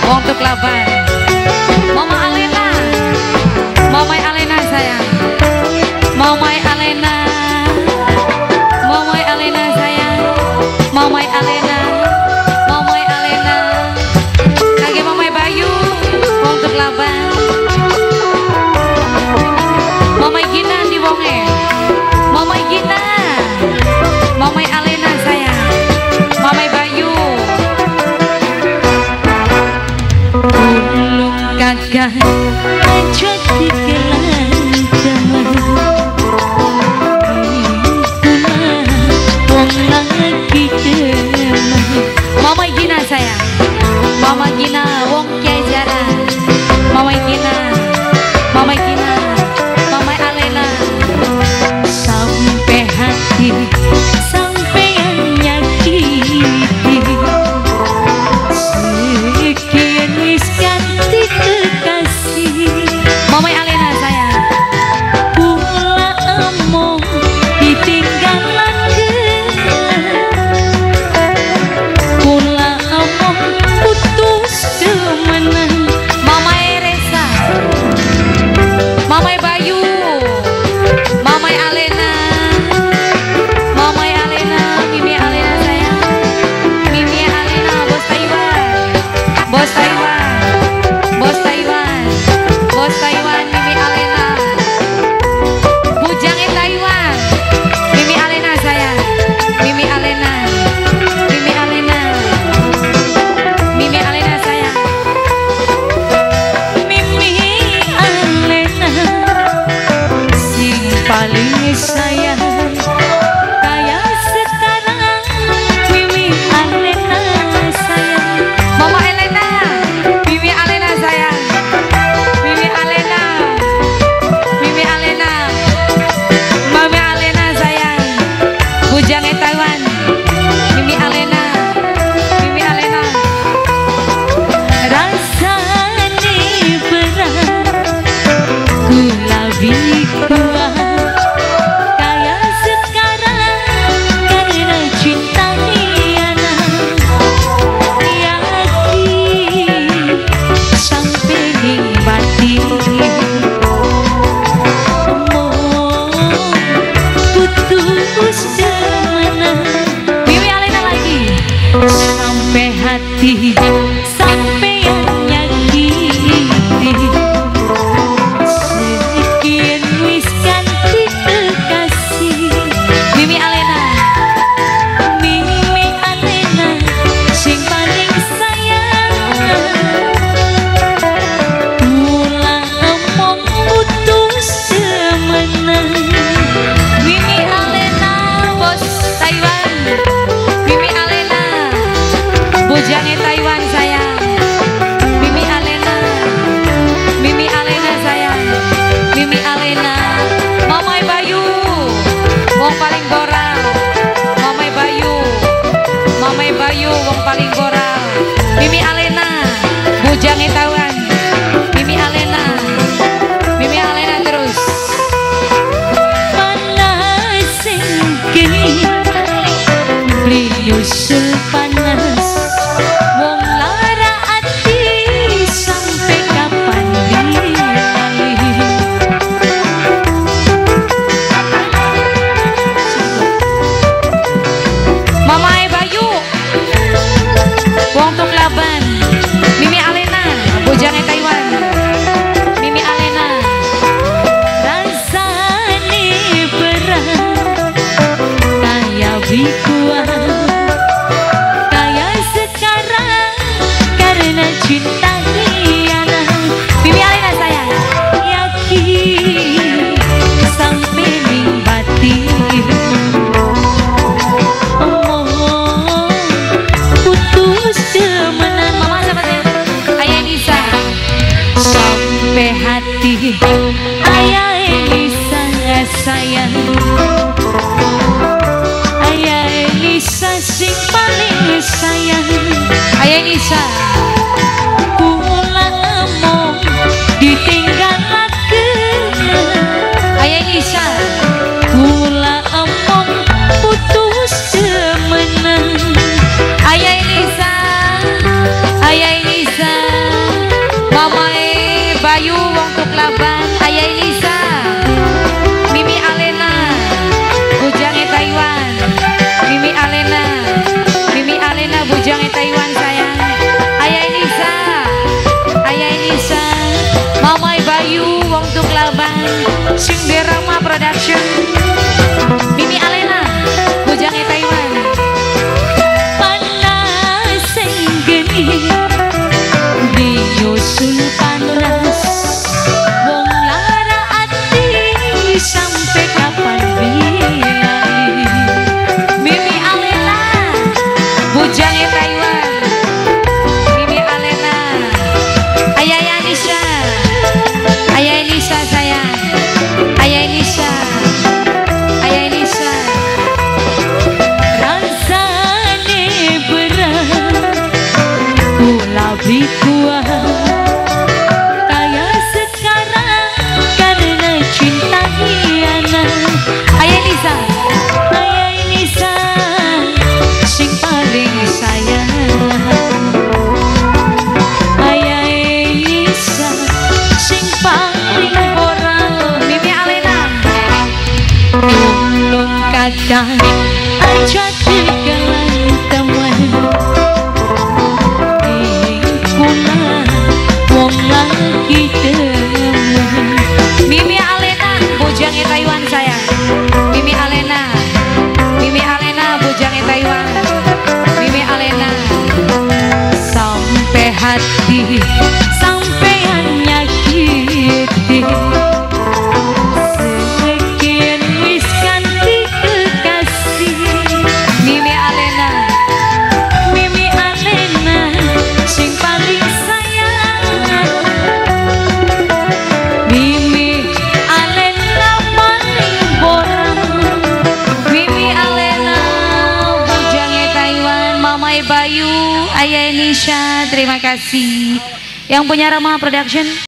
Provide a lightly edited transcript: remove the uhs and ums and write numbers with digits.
wong tuk laban. Mama Alena, Mama Alena sayang, Mama Alena, Mama Alena sayang, Mama Alena, Mama Alena, kage Mama Bayu, wong tuk laban. Mama Gina di wonge, Mama Gina, Mama Alena sayang, Mama Bayu. Ulung kagak aja dikelanjang, wong lagi demam. Mama Gina sayang, Mama Gina wong Kiai Jara, Mama Gina, Mama Gina, Mama Alena. Sampai hati sampai yang nyakiti, sekian wis ganti kekasih. Mama Alena sayang, pula emong ditinggalan pula emong putus temenan. Mama Eresa, Mama Bayu, Mama Alena, Mama Alena, Mimi Alena sayang, Mimi Alena, Bos Taiwan, Bos Taiwan, Bos Taiwan, Bos Taiwan, Mimi Alena, Bujangnya Taiwan, Mimi Alena sayang, Mimi Alena, Mimi Alena, Mimi Alena sayang, Mimi Alena, sing paling sayang kayak sekarang. Mimi Alena sayang, Mama Elena, Mimi Alena sayang, Mimi Alena, Mimi Alena, Mami Alena sayang, Bujangnya Taiwan, Mimi Alena, Mimi Alena. Rasanya berat ku lebih kuat kayak sekarang karena cinta hiana. Yakin sampai nikmati putus temenan. Mimi Alena lagi. Sampai hati sampai yang nyakiti, sekian wis ganti kekasih. Mimi Alena, Mimi Alena, sing paling sayang. Mula emong putus temenan. Mimi Alena, Bos Taiwan, Mimi Alena, Bujangnya Taiwan sayang, Mimi Alena, Mimi Alena sayang, Mimi Alena. Mama Bayu, wong paling boral, Mama Bayu, Mama Bayu wong paling boral. Mimi Alena, Bujangnya Taiwan, Mimi Alena, Mimi Alena terus. Panas sing kini nyusul panas, wong lara ati sampai kapan dilali. Mama Bayu, wong tuk laban, Mimi Alena, Bujangnya Taiwan, Mimi Alena. Rasanya berat kayak bikuan kayak sekarang karena cinta hiana. Mimi Alena sayang, yakin sampai nikmati putus temenan. Mama sama saya Ayah Nisa, sampai hati Ayah Nisa sayang, Ayah Nisa sing paling sayang. Ayah Nisa, kula emong ditinggal lagi. Ayah Nisa, kula emong putus temenan. Ayah Nisa, Ayah Nisa. Laban Ayah Elisa, Mimi Alena, Bujange Taiwan, Mimi Alena, Mimi Alena, Bujange Taiwan sayang. Ayah Elisa, Ayah Elisa, Mamai Bayu, Wong Tuk Laban, Sing Derama Production, Mimi Alena, Bujange Taiwan. Panas sing geni diusul panas, wong lara ati sampai kapan bilai. Mimi Alena, Bujange Taiwan, Mimi Alena, Ayah Yanisa, Ayah Elisa sayang, Ayah Elisa, Ayah Elisa. Rasane berat kulabi kuat kayak sekarang karena cinta hianat. Ayah Elisa, Ayah Elisa, sing paling sayang. Ayah Elisa, sing paling orang. Mimi Alena, ulung kadang aja digalan teman. Wong lagi temen. Mimi Alena, Bujange Taiwan sayang. Mimi Alena, Mimi Alena, Bujange Taiwan. Mimi Alena, sampai hati sampean nyakiti. Sekian wis ganti kekasih. Mimi Alena, Mimi Alena, sing paling sayang. Mimi Alena paling borang. Mimi Alena, Bujange Taiwan, Mamai Bayu, Ayah Nisha, terima kasih. Yang punya Rama Production.